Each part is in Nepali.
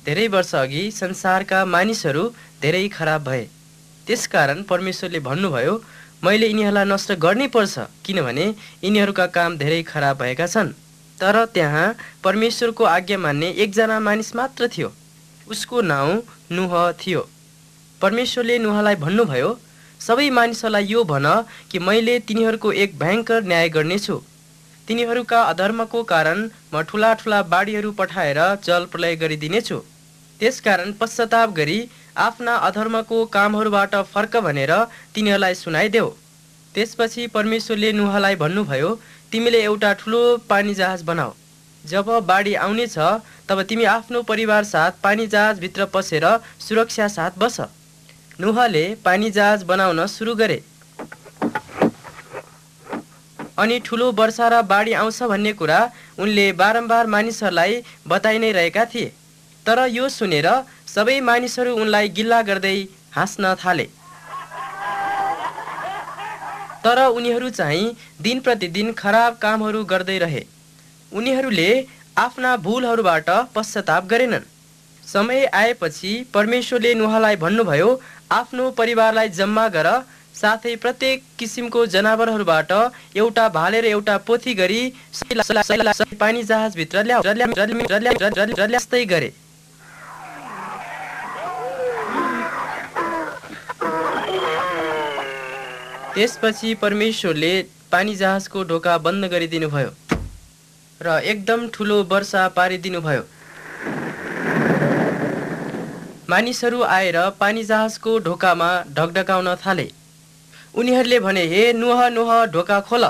धेरै वर्ष अघि संसारका मानिसहरू धेरै खराब भए। त्यसकारण परमेश्वरले भन्नुभयो, मैले यिनीहरूलाई नष्ट गर्नै पर्छ, किनभने यिनीहरूका काम धेरै खराब भएका छन्। तर त्यहाँ परमेश्वरको आज्ञा मान्ने एकजना मानिस मात्र थियो। उसको नाउँ नुह थियो। परमेश्वरले नुहलाई भन्नुभयो, सबै मानिसहरूलाई यो भन कि मैले तिनीहरूको एक भयङ्कर न्याय गर्नेछु। तिनीहरूका अधर्मको कारण म ठुला ठुला बाढीहरू पठाएर जल प्रलय गरिदिनेछु। त्यसकारण पश्चाताप गरी आफ्ना अधर्मको कामहरूबाट फर्क भनेर तिनीहरूलाई सुनाइदेऊ। त्यसपछि परमेश्वरले नुहलाई भन्नुभयो, तिमीले एउटा ठुलो पानी जहाज बनाऊ। जब बाढी आउनेछ तब तिमी आफ्नो परिवार साथ पानी जहाजभित्र पसेर सुरक्षा साथ बस। नुहले पानी जहाज बनाउन सुरु गरे। अनि ठुलो वर्षा र बाढी आउँछ भन्ने कुरा उनले बारम्बार मानिसहरूलाई बताइ नै रहेका थिए। तर यो सुनेर सबै मानिसहरू उनलाई गिल्ला गर्दै हाँस्न थाले। तर उनीहरू चाहिँ दिन प्रतिदिन खराब कामहरू गर्दै रहे। उनीहरूले आफ्ना भुलहरूबाट पश्चाताप गरेनन्। समय आएपछि परमेश्वरले नुहलाई भन्नुभयो, आफ्नो परिवारलाई जम्मा गर, साथै प्रत्येक किसिमको जनावरहरूबाट एउटा भाले र एउटा पोथी गरी पानी जहाजभित्र ल्याऊ गरे। त्यसपछि परमेश्वरले पानी जहाजको ढोका बन्द गरिदिनु भयो र एकदम ठुलो वर्षा पारिदिनु भयो। मानिसहरू आएर पानी जहाजको ढोकामा ढकढकाउन थाले। उनीहरूले भने, हे नुह नुह, ढोका खोल।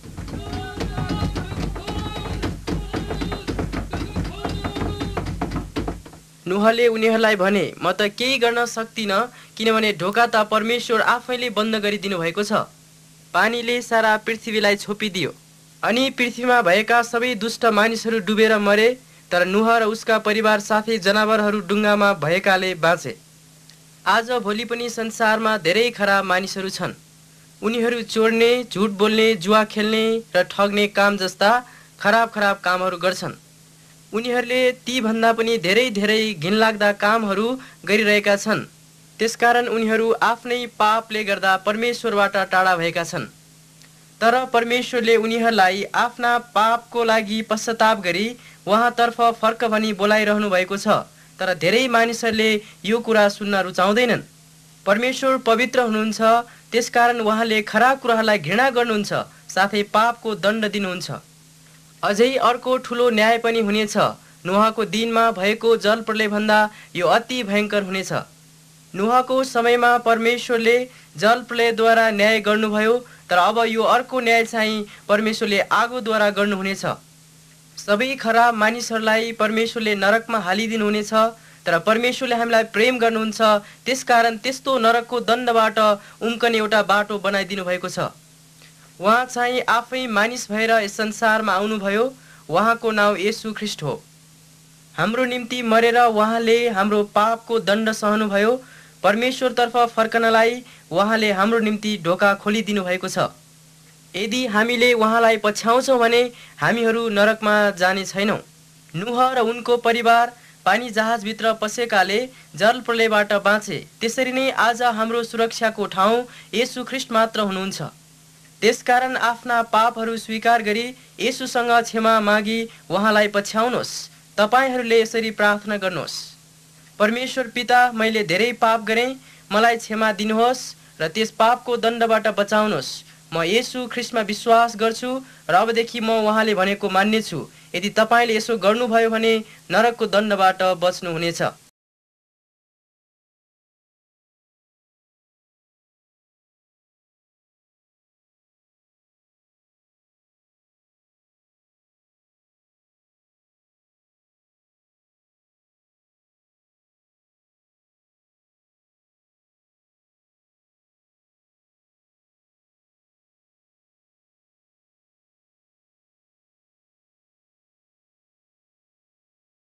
नुहले उनीहरूलाई भने, म त केही गर्न सक्दिनँ, किनभने ढोका त परमेश्वर आफैले बन्द गरिदिनु भएको छ। पानीले सारा पृथ्वीलाई छोपिदियो अनि पृथ्वीमा भएका सबै दुष्ट मानिसहरू डुबेर मरे। तर नुह र उसका परिवार साथै जनावरहरू डुङ्गामा भएकाले बाँचे। आज भोलि पनि संसारमा धेरै खराब मानिसहरू छन्। उनीहरू चोर्ने, झुट बोल्ने, जुवा खेल्ने र ठग्ने काम जस्ता खराब कामहरू गर्छन्। उनीहरूले तीभन्दा पनि धेरै घिनलाग्दा कामहरू गरिरहेका छन्। त्यसकारण उनीहरू आफ्नै पापले गर्दा परमेश्वरबाट टाढा भएका छन्। तर परमेश्वरले उनीहरूलाई आफ्ना पापको लागि पश्चाताप गरी उहाँतर्फ फर्क भनी बोलाइरहनु भएको छ। तर धेरै मानिसहरूले यो कुरा सुन्न रुचाउँदैनन्। परमेश्वर पवित्र हुनुहुन्छ, त्यसकारण उहाँले खराब कुराहरूलाई घृणा गर्नुहुन्छ, साथै पापको दण्ड दिनुहुन्छ। अझै अर्को ठुलो न्याय पनि हुनेछ। नुहको दिनमा भएको जल प्रलयभन्दा यो अति भयङ्कर हुनेछ। नुहको समयमा परमेश्वरले जल प्रलयद्वारा न्याय गर्नुभयो, तर अब यो अर्को न्याय चाहिँ परमेश्वरले आगोद्वारा गर्नुहुनेछ। सबै खराब मानिसहरूलाई परमेश्वरले नरकमा हालिदिनुहुनेछ। तर परमेश्वरले हामीलाई प्रेम गर्नुहुन्छ, त्यसकारण त्यस्तो नरकको दण्डबाट उम्कने एउटा बाटो बनाइदिनु भएको छ। उहाँ चाहिँ आफै मानिस भएर यस संसारमा आउनुभयो। उहाँको नाउँ येशू ख्रीष्ट हो। हाम्रो निम्ति मरेर उहाँले हाम्रो पापको दण्ड सहनुभयो। परमेश्वरतर्फ फर्कनलाई उहाँले हाम्रो निम्ति ढोका खोलिदिनु भएको छ। यदि हामीले उहाँलाई पछ्याउँछौँ भने हामीहरू नरकमा जाने छैनौँ। नुह र उनको परिवार पानी जहाजभित्र पसेकाले जल प्रलयबाट बाँचे। त्यसरी नै आज हाम्रो सुरक्षाको ठाउँ येशू ख्रीष्ट मात्र हुनुहुन्छ। त्यसकारण आफ्ना पापहरू स्वीकार गरी येशूसँग क्षमा मागी उहाँलाई पछ्याउनुहोस्। तपाईहरूले यसरी प्रार्थना गर्नुहोस्, परमेश्वर पिता, मैले धेरै पाप गरेँ, मलाई क्षमा दिनुहोस् र त्यस पापको दण्डबाट बचाउनुहोस्। म येशू ख्रीष्टमा विश्वास गर्छु र अबदेखि म उहाँले भनेको मान्नेछु। यदि तपाईँले यसो गर्नुभयो भने नरकको दण्डबाट बच्नुहुनेछ।